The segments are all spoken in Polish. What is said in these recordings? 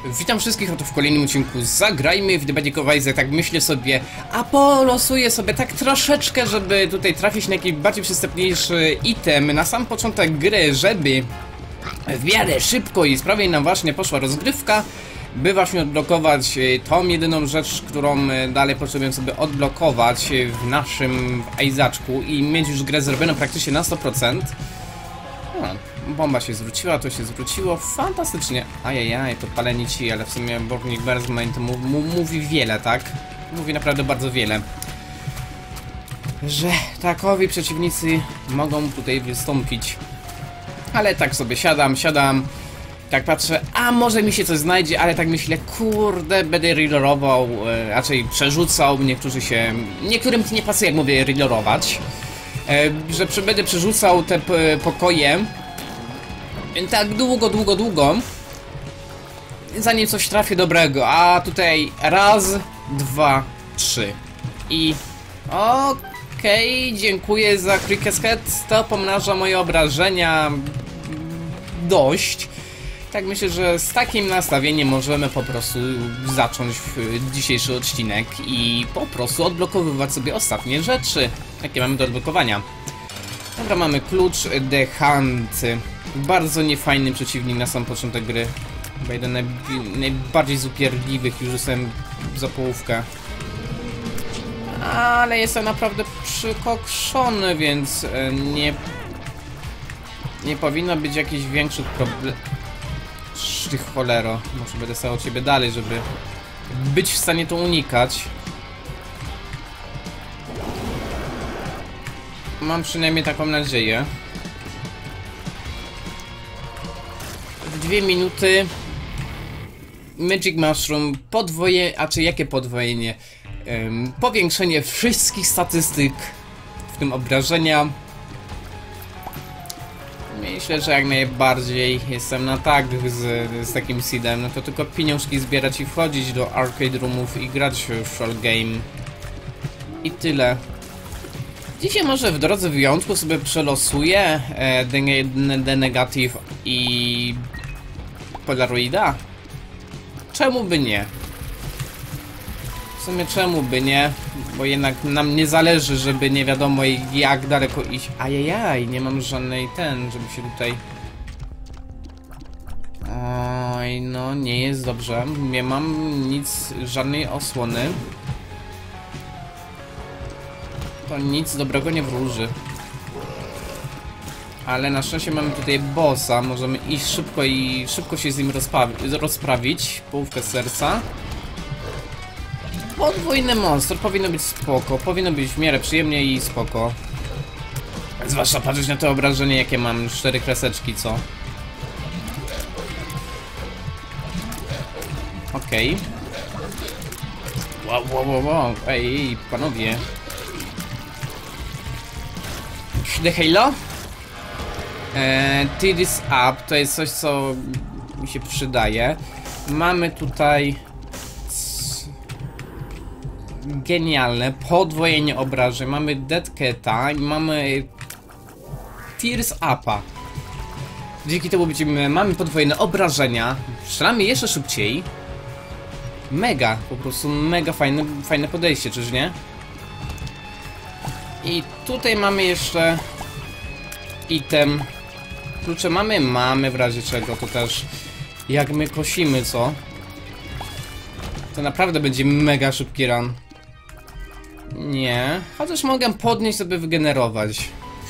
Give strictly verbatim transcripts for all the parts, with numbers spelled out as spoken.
Witam wszystkich oto w kolejnym odcinku Zagrajmy w The Binding of Isaac. Tak myślę sobie, a polosuję sobie tak troszeczkę, żeby tutaj trafić na jakiś bardziej przystępniejszy item na sam początek gry, żeby w miarę szybko i sprawnie nam właśnie poszła rozgrywka, by właśnie odblokować tą jedyną rzecz, którą dalej potrzebuję sobie odblokować w naszym Isaaczku i mieć już grę zrobioną praktycznie na sto procent. No, bomba się zwróciła, to się zwróciło, fantastycznie. Ajajaj, podpalenie ci, ale w sumie Borgnik Bersmain to mówi wiele, tak? Mówi naprawdę bardzo wiele. Że takowi przeciwnicy mogą tutaj wystąpić. Ale tak sobie siadam, siadam, tak patrzę, a może mi się coś znajdzie, ale tak myślę, kurde, będę reloadował, e, raczej przerzucał, niektórzy się, niektórym nie pasuje, jak mówię, reloadować. E, że będę przerzucał te pokoje tak długo, długo, długo, zanim coś trafię dobrego. A tutaj raz, dwa, trzy i okej, okay, dziękuję za quick escape. To pomnaża moje obrażenia dość. Tak myślę, że z takim nastawieniem możemy po prostu zacząć dzisiejszy odcinek i po prostu odblokowywać sobie ostatnie rzeczy, jakie mamy do odblokowania. Dobra, mamy klucz The Hunt. Bardzo niefajny przeciwnik na sam początek gry. Chyba jeden naj, najbardziej z upierdliwych, już jestem za połówkę. Ale jestem naprawdę przykokszony, więc nie... Nie powinno być jakichś większych problemów. Ty cholero, może będę stał od ciebie dalej, żeby być w stanie to unikać. Mam przynajmniej taką nadzieję. W dwie minuty Magic Mushroom podwoje... A czy jakie podwojenie? Um, powiększenie wszystkich statystyk, w tym obrażenia. Myślę, że jak najbardziej jestem na tak z, z takim seedem. No to tylko pieniążki zbierać i wchodzić do arcade roomów i grać w short game. I tyle. Dzisiaj może w drodze wyjątku sobie przelosuję e, The, The Negative i Polaroida. Czemu by nie? W sumie czemu by nie? Bo jednak nam nie zależy, żeby nie wiadomo jak daleko iść. Ajajaj, nie mam żadnej ten, żeby się tutaj... Oj, no nie jest dobrze. Nie mam nic, żadnej osłony. To nic dobrego nie wróży. Ale na szczęście mamy tutaj bossa. Możemy iść szybko i szybko się z nim rozprawić. Połówkę serca. Podwójny monster, powinno być spoko, powinno być w miarę przyjemnie i spoko. Zwłaszcza patrzeć na to obrażenie, jakie mam, cztery kreseczki, co? Okej. Okay. Wow, wow, wow, wow, ej, panowie. The Halo? Eee, Tears Up, to jest coś, co mi się przydaje. Mamy tutaj... Genialne, podwojenie obrażeń, mamy Dead Cata i mamy Tears Upa. Dzięki temu będziemy, mamy podwojone obrażenia, strzelamy jeszcze szybciej. Mega, po prostu mega fajne, fajne podejście, czyż nie? I tutaj mamy jeszcze item. Klucze mamy? Mamy, w razie czego to też jak my kosimy, co? To naprawdę będzie mega szybki run. Nie, chociaż mogę podnieść, sobie wygenerować.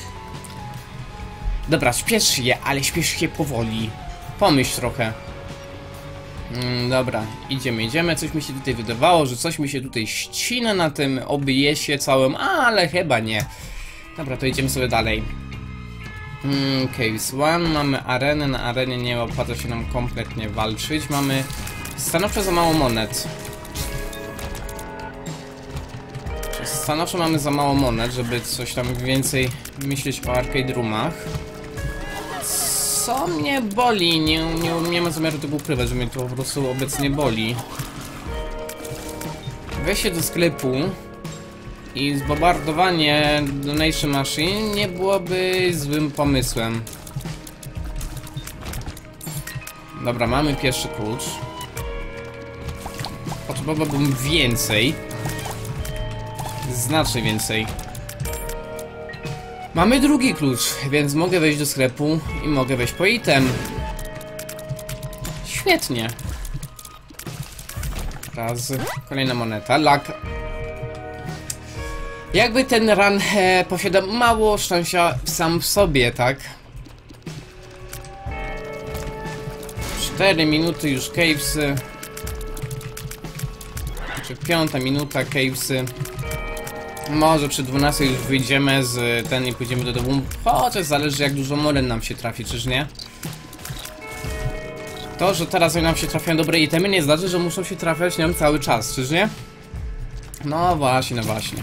Dobra, śpiesz się, ale śpiesz się powoli. Pomyśl trochę. Mm, dobra, idziemy, idziemy. Coś mi się tutaj wydawało, że coś mi się tutaj ścina na tym obiesie całym, ale chyba nie. Dobra, to idziemy sobie dalej. Mm, Case one, mamy arenę. Na arenie nie opłaca się nam kompletnie walczyć. Mamy stanowczo za mało monet. Stanowczo mamy za mało monet, żeby coś tam więcej myśleć o arcade roomach. Co mnie boli? Nie, nie, nie ma zamiaru tego ukrywać, że mnie to po prostu obecnie boli. Wejście do sklepu i zbombardowanie Donation Machine nie byłoby złym pomysłem. Dobra, mamy pierwszy klucz. Potrzebowałbym więcej. Znacznie więcej. Mamy drugi klucz, więc mogę wejść do sklepu i mogę wejść po item. Świetnie. Raz. Kolejna moneta. Lak. Jakby ten run e, posiada mało szczęścia sam w sobie, tak? cztery minuty już cavesy. Czy piąta minuta cavesy. Może przy dwunastej już wyjdziemy z ten i pójdziemy do domu. Chociaż zależy jak dużo moren nam się trafi, czyż nie? To, że teraz nam się trafiają dobre itemy, nie znaczy, że muszą się trafiać nam cały czas, czyż nie? No właśnie, no właśnie.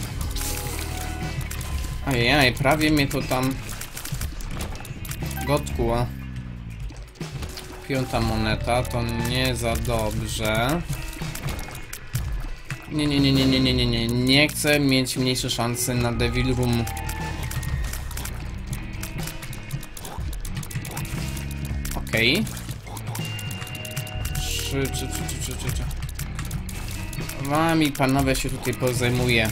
Ajajaj, prawie mnie to tam dotkło. Piąta moneta, to nie za dobrze. Nie, nie, nie, nie, nie, nie, nie, nie, nie chcę mieć mniejsze szanse na Devil Room. Okej. Okay. Trzy, trzy, trzy, trzy, trzy, trzy. Wami panowie się tutaj pozajmuje.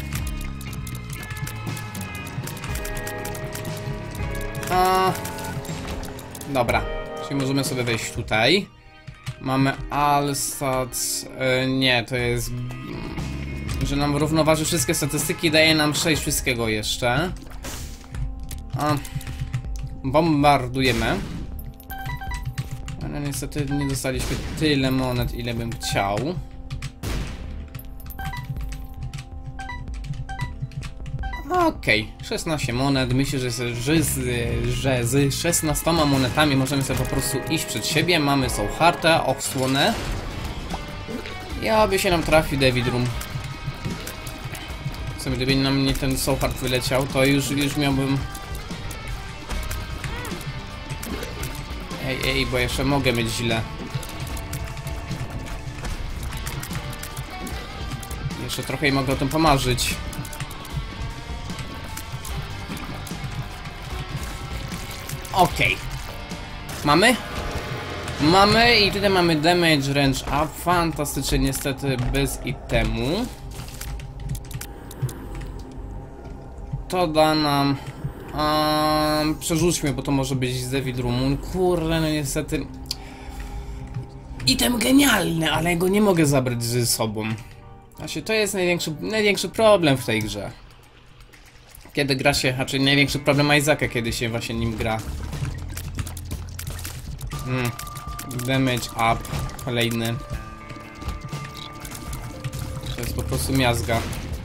A... Dobra, czyli możemy sobie wejść tutaj. Mamy Allstats... Yy, nie, to jest... Że nam równoważy wszystkie statystyki, daje nam sześć wszystkiego jeszcze. A... Bombardujemy. Ale niestety nie dostaliśmy tyle monet, ile bym chciał. Okej, okay. szesnaście monet. Myślę, że, że, z, że z szesnastoma monetami możemy sobie po prostu iść przed siebie. Mamy Soulheart'a, osłonę. I aby się nam trafi Devil Room. Sobie, gdyby na mnie ten Soulheart wyleciał, to już, już miałbym... Ej, ej, bo jeszcze mogę mieć źle. Jeszcze trochę i mogę o tym pomarzyć. Okej. Okay. Mamy? Mamy i tutaj mamy damage range up. Fantastycznie, niestety bez itemu. To da nam... Um, przerzućmy, bo to może być z Devil Room. Kurde, no niestety... Item genialny, ale go nie mogę zabrać ze sobą. Właśnie to jest największy, największy problem w tej grze. Kiedy gra się, znaczy największy problem Isaaca, kiedy się właśnie nim gra. Hmm. Damage up, kolejny. To jest po prostu miazga.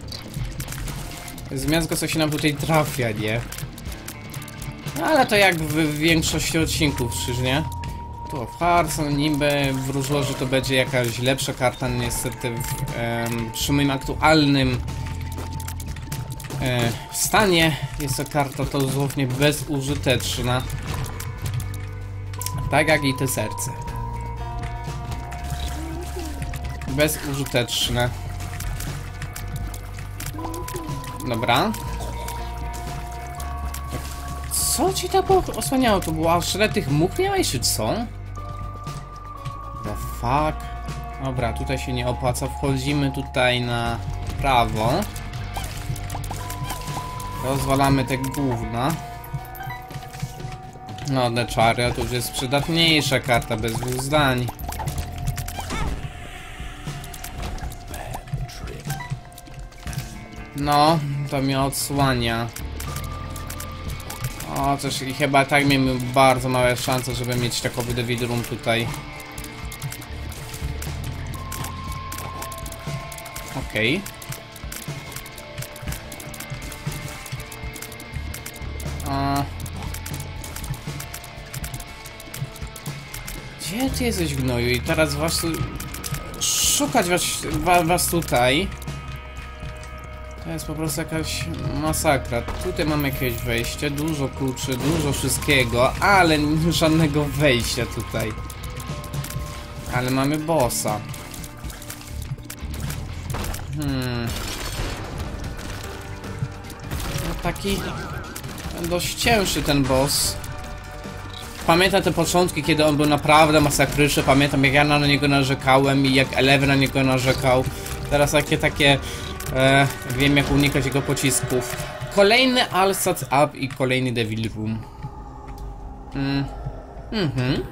To jest miazga, co się nam tutaj trafia, nie? Ale to jak w większości odcinków, czyż nie? Tu w Hearthstone niby wróżyło, że to będzie jakaś lepsza karta, niestety w, em, przy moim aktualnym e, stanie jest to karta to dosłownie bezużyteczna. Tak jak i te serce. Bezużyteczne. Dobra. Co ci tak osłaniało? To było aż tyle tych much miałeś, czy co? The fuck? Dobra, tutaj się nie opłaca. Wchodzimy tutaj na prawo. Rozwalamy te gówna. No, The Chariot to już jest przydatniejsza karta, bez dwóch zdań. No, to mnie odsłania. O, coś i chyba tak miałem bardzo małe szanse, żeby mieć takowy Devil Room tutaj. Okej. Okay. A... Gdzie ty jesteś, gnoju? I teraz was... Szukać was, was tutaj. To jest po prostu jakaś masakra. Tutaj mamy jakieś wejście, dużo kluczy, dużo wszystkiego, ale żadnego wejścia tutaj. Ale mamy bossa. Hmm. No taki dość cięższy ten boss. Pamiętam te początki, kiedy on był naprawdę masakryczny. Pamiętam, jak ja na niego narzekałem i jak Eleven na niego narzekał. Teraz takie takie... E, wiem, jak unikać jego pocisków. Kolejny Alsat Up i kolejny Devil Room. Mm. Mhm.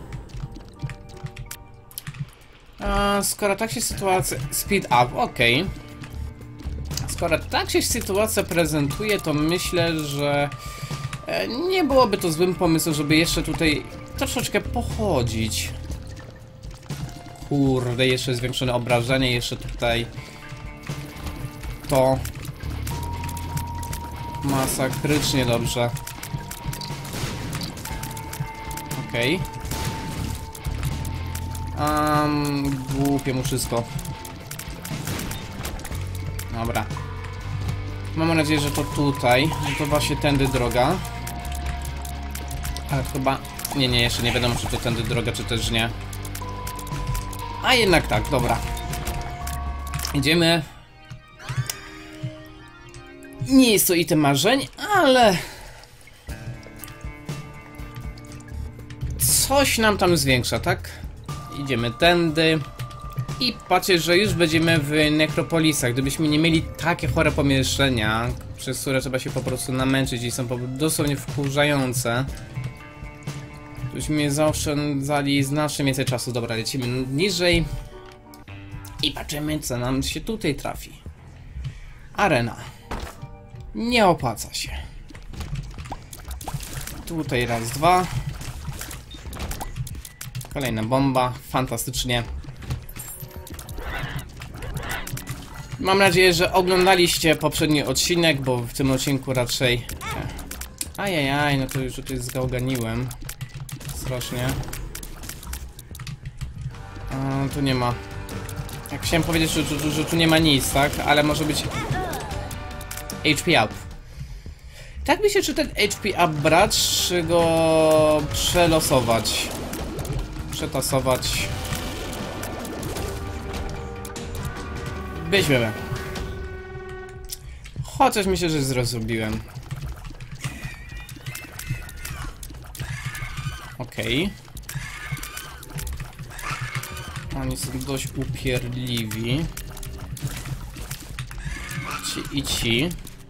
A, skoro tak się sytuacja... Speed Up, okej. Okay. Skoro tak się sytuacja prezentuje, to myślę, że... E, nie byłoby to złym pomysłem, żeby jeszcze tutaj troszeczkę pochodzić. Kurde, jeszcze zwiększone obrażenie, jeszcze tutaj... To... Masakrycznie dobrze. Okej. Okay. Um, głupie mu wszystko. Dobra. Mam nadzieję, że to tutaj. No to właśnie tędy droga. Ale chyba... Nie, nie, jeszcze nie wiadomo, czy to tędy droga, czy też nie. A jednak tak, dobra. Idziemy. Nie jest to item marzeń, ale... Coś nam tam zwiększa, tak? Idziemy tędy. I patrzcie, że już będziemy w nekropolisach. Gdybyśmy nie mieli takie chore pomieszczenia, przez które trzeba się po prostu namęczyć i są dosłownie wkurzające, to byśmy zaoszczędzali znacznie więcej czasu. Dobra, lecimy niżej. I patrzymy, co nam się tutaj trafi. Arena. Nie opłaca się. Tutaj raz, dwa. Kolejna bomba. Fantastycznie. Mam nadzieję, że oglądaliście poprzedni odcinek, bo w tym odcinku raczej... Ajajaj, no to już tutaj zgałganiłem. Strasznie. A, tu nie ma... Jak chciałem powiedzieć, że, że, że tu nie ma nic, tak? Ale może być... H P up. Tak mi się, czy ten H P up brać, czy go przelosować? Przetasować. Weźmiemy. Chociaż myślę, że zrobiłem. Okej. Okay. Oni są dość upierdliwi. Ci i ci.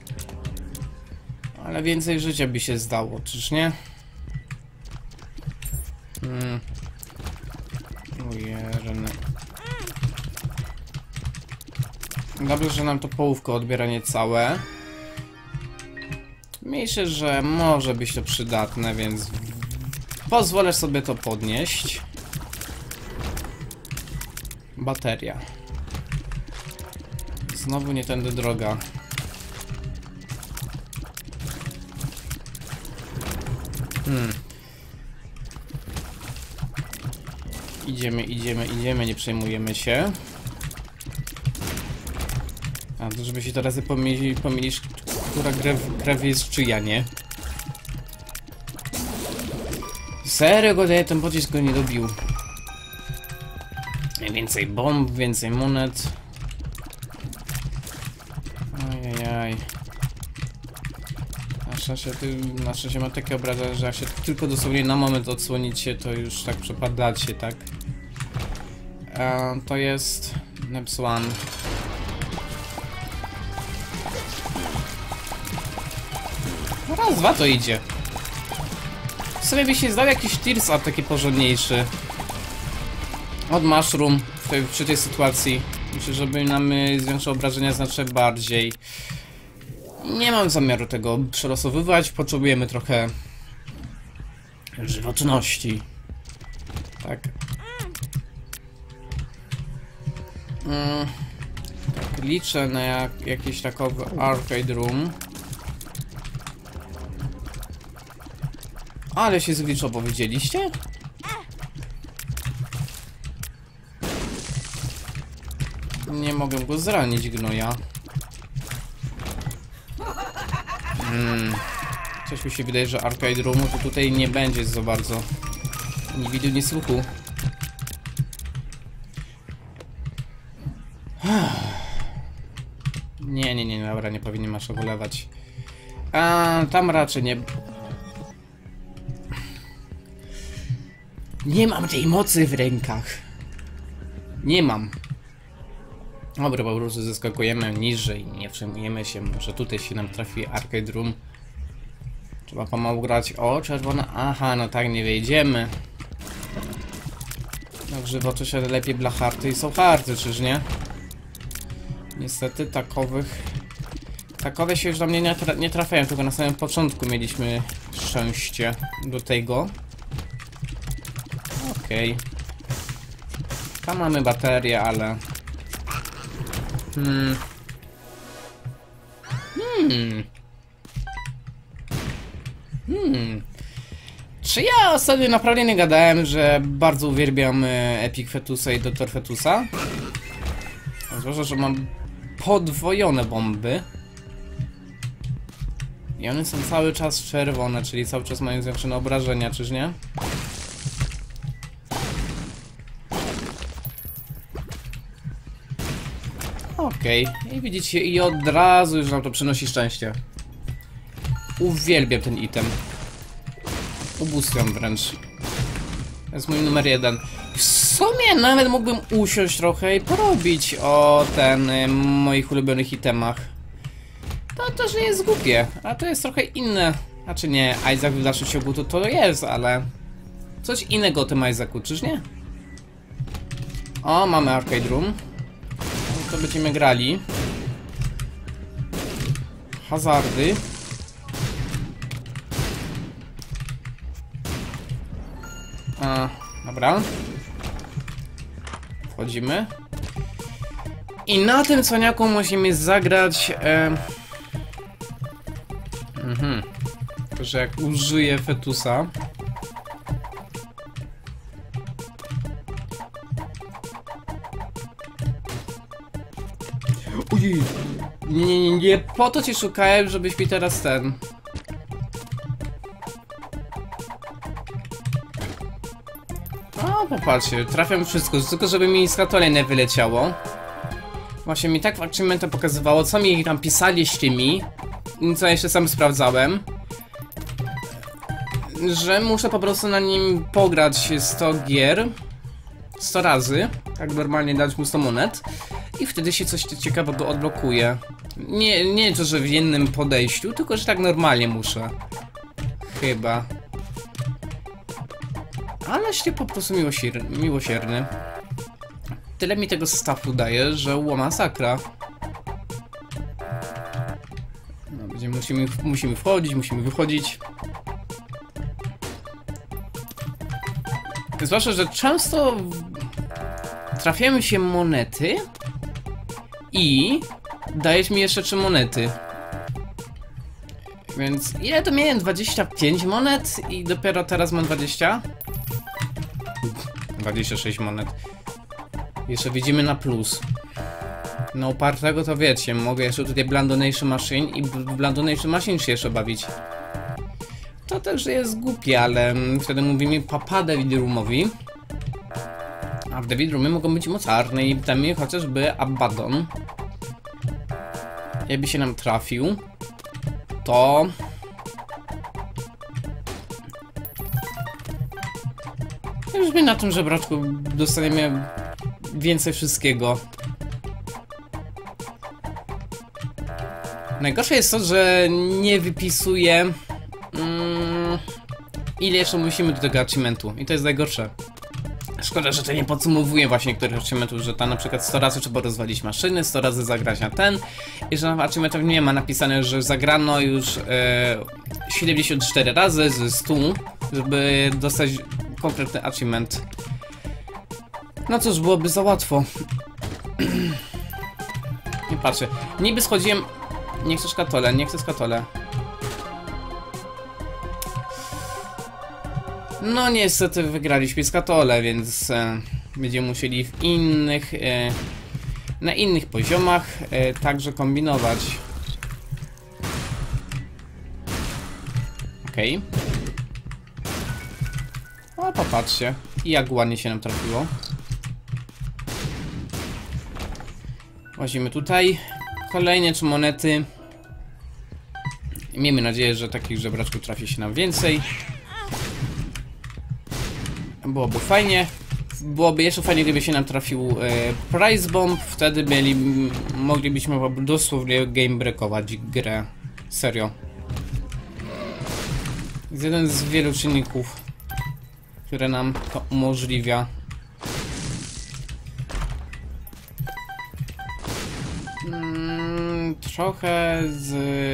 Ale więcej życia by się zdało, czyż nie? Hmm. Ujerne. Dobrze, że nam to połówko odbiera niecałe. Myślę, że może być to przydatne, więc pozwolę sobie to podnieść. Bateria. Znowu nie tędy droga. Hmm. Idziemy, idziemy, idziemy, nie przejmujemy się. A to żeby się teraz pomylić, pomylić która krew, krew jest czyja, nie? Serio go daje, ten pocisk go nie dobił. Więcej bomb, więcej monet. Ajajaj. Na szczęście, na szczęście ma takie obrażenia, że jak się tylko dosłownie na moment odsłonicie, to już tak przepadacie, tak? E, to jest Neps One. Raz, dwa to idzie. W sumie by się zdał jakiś Tears Up taki porządniejszy. Od Mushroom w tej, przy tej sytuacji. Myślę, żeby nam zwiększył obrażenia znacznie bardziej. Nie mam zamiaru tego przelosowywać. Potrzebujemy trochę żywotności. Tak. Mm. Tak, liczę na jak, jakiś takowy arcade room. Ale się zgliczowo, widzieliście? Nie mogę go zranić, gnoja. Hmm. Coś mi się wydaje, że arcade roomu to tutaj nie będzie za bardzo. Nie widu, nie słuchu. Nie, nie, nie, dobra, nie powinien masz ulewać. A tam raczej nie... Nie mam tej mocy w rękach. Nie mam. Dobra, po prostu zeskakujemy niżej, nie przejmujemy się, może tutaj się nam trafi arcade room. Trzeba pomału grać. O, czerwona. Aha, no tak, nie wejdziemy. Na grzywo to się lepiej blacharty i są harty, czyż nie? Niestety takowych... Takowe się już do mnie nie, tra nie trafiają, tylko na samym początku mieliśmy szczęście do tego. Okej. Okay. Tam mamy baterię, ale... Hmm... Hmm... Hmm... Czy ja ostatnio naprawdę nie gadałem, że bardzo uwielbiam Epic Fetusa i doktor Fetusa? Zwłaszcza, że mam podwojone bomby. I one są cały czas czerwone, czyli cały czas mają zwiększone obrażenia, czyż nie? Okej, okay. I widzicie, i od razu już nam to przynosi szczęście. Uwielbiam ten item. Ubóstwiam wręcz. To jest mój numer jeden. W sumie nawet mógłbym usiąść trochę i porobić o ten y, moich ulubionych itemach. To też nie jest głupie, a to jest trochę inne. Znaczy nie, Isaac w dalszym ciągu to, to jest, ale... Coś innego o tym Isaacu, czyż nie? O, mamy arcade room. No to będziemy grali. Hazardy. A, dobra. Wchodzimy. I na tym cwaniaku musimy zagrać... E... Mhm. Że jak użyję fetusa... Ojej! Nie, nie, nie, po to cię szukałem, żebyś mi teraz ten... O, popatrzcie, trafiam wszystko, tylko żeby mi z katole nie wyleciało. Właśnie mi tak w achievementa pokazywało, co mi tam pisaliście mi, co jeszcze sam sprawdzałem, że muszę po prostu na nim pograć sto gier, sto razy, tak normalnie dać mu sto monet i wtedy się coś ciekawego odblokuje. Nie, nie to, że w jednym podejściu, tylko że tak normalnie muszę. Chyba. Aleś ty po prostu miłosierny, miłosierny. Tyle mi tego staffu daje, że ło masakra. No, będziemy, musimy, musimy wchodzić, musimy wychodzić. Zwłaszcza, że często trafiają się monety i dajesz mi jeszcze trzy monety. Więc ile to miałem? dwadzieścia pięć monet i dopiero teraz mam dwadzieścia? dwadzieścia sześć monet. Jeszcze widzimy na plus. No upartego to wiecie, mogę jeszcze tutaj Blind Donation Machine i w Blind Donation Machine się jeszcze bawić. To też jest głupie, ale wtedy mówimy papa David Roomowi. A w David Roomie mogą być mocarne i tam chociażby Abaddon. Jakby się nam trafił, to... Już by na tym żebraczku dostaniemy więcej wszystkiego. Najgorsze jest to, że nie wypisuje mm, ile jeszcze musimy do tego achievementu. I to jest najgorsze. Szkoda, że to nie podsumowuje właśnie niektórych achievementów, że tam na przykład sto razy trzeba rozwalić maszyny, sto razy zagrać na ten. I że na achievementach nie ma napisane, że zagrano już e, siedemdziesiąt cztery razy z stu, żeby dostać konkretny achievement. No cóż, byłoby za łatwo. Nie patrzę. Niby schodziłem... Nie chcę szkatole, nie chcę szkatole. No niestety wygraliśmy skatole, więc e, będziemy musieli w innych... E, na innych poziomach e, także kombinować. Okej. Okay. O, popatrzcie. I jak ładnie się nam trafiło. Łazimy tutaj. Kolejne trzy monety. Miejmy nadzieję, że takich żebraczków trafi się nam więcej. Byłoby fajnie. Byłoby jeszcze fajnie, gdyby się nam trafił e, Price Bomb. Wtedy mieli, moglibyśmy dosłownie game breakować grę. Serio. Jest jeden z wielu czynników, które nam to umożliwia. Mm, trochę z,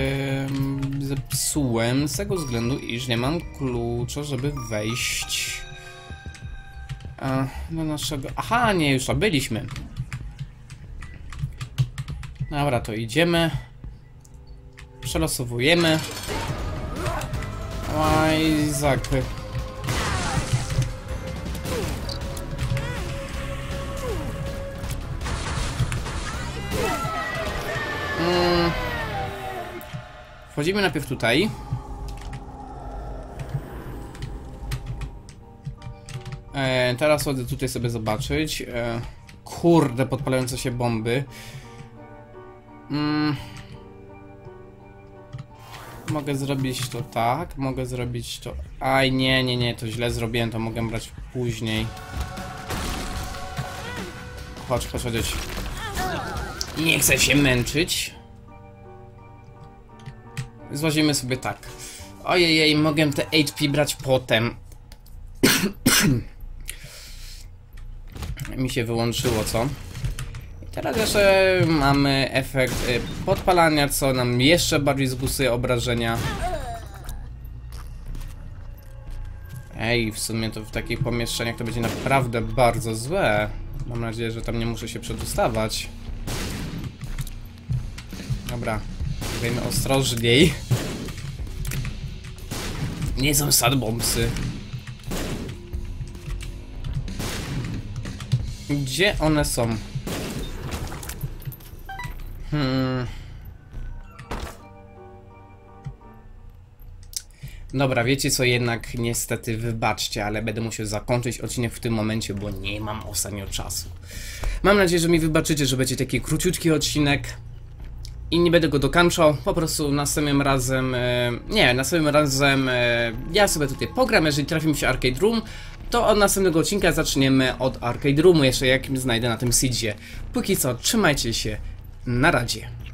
zepsułem z tego względu, iż nie mam klucza, żeby wejść a, do naszego... Aha, nie, już byliśmy. Dobra, to idziemy. Przelosowujemy. Oj, zakry. Mm. Wchodzimy najpierw tutaj. E, teraz chodzę tutaj sobie zobaczyć. E, kurde, podpalające się bomby. Mm. Mogę zrobić to tak, mogę zrobić to... Aj, nie, nie, nie, to źle zrobiłem, to mogę brać później. Chodź, chodź, chodź. Nie chcę się męczyć. Złazimy sobie tak. Ojej, mogę te H P brać potem. Mi się wyłączyło, co? I teraz jeszcze mamy efekt podpalania, co nam jeszcze bardziej zbusuje obrażenia. Ej, w sumie to w takich pomieszczeniach to będzie naprawdę bardzo złe. Mam nadzieję, że tam nie muszę się przedostawać. Dobra, grajmy ostrożniej. Nie są sadbombsy. Gdzie one są? Hmm. Dobra, wiecie co, jednak niestety wybaczcie, ale będę musiał zakończyć odcinek w tym momencie, bo nie mam ostatnio czasu. Mam nadzieję, że mi wybaczycie, że będzie taki króciutki odcinek i nie będę go dokończał. Po prostu następnym razem, e, nie, następnym razem e, ja sobie tutaj pogram. Jeżeli trafi mi się Arcade Room, to od następnego odcinka zaczniemy od Arcade Roomu, jeszcze jakim znajdę na tym seedzie. Póki co, trzymajcie się, na razie.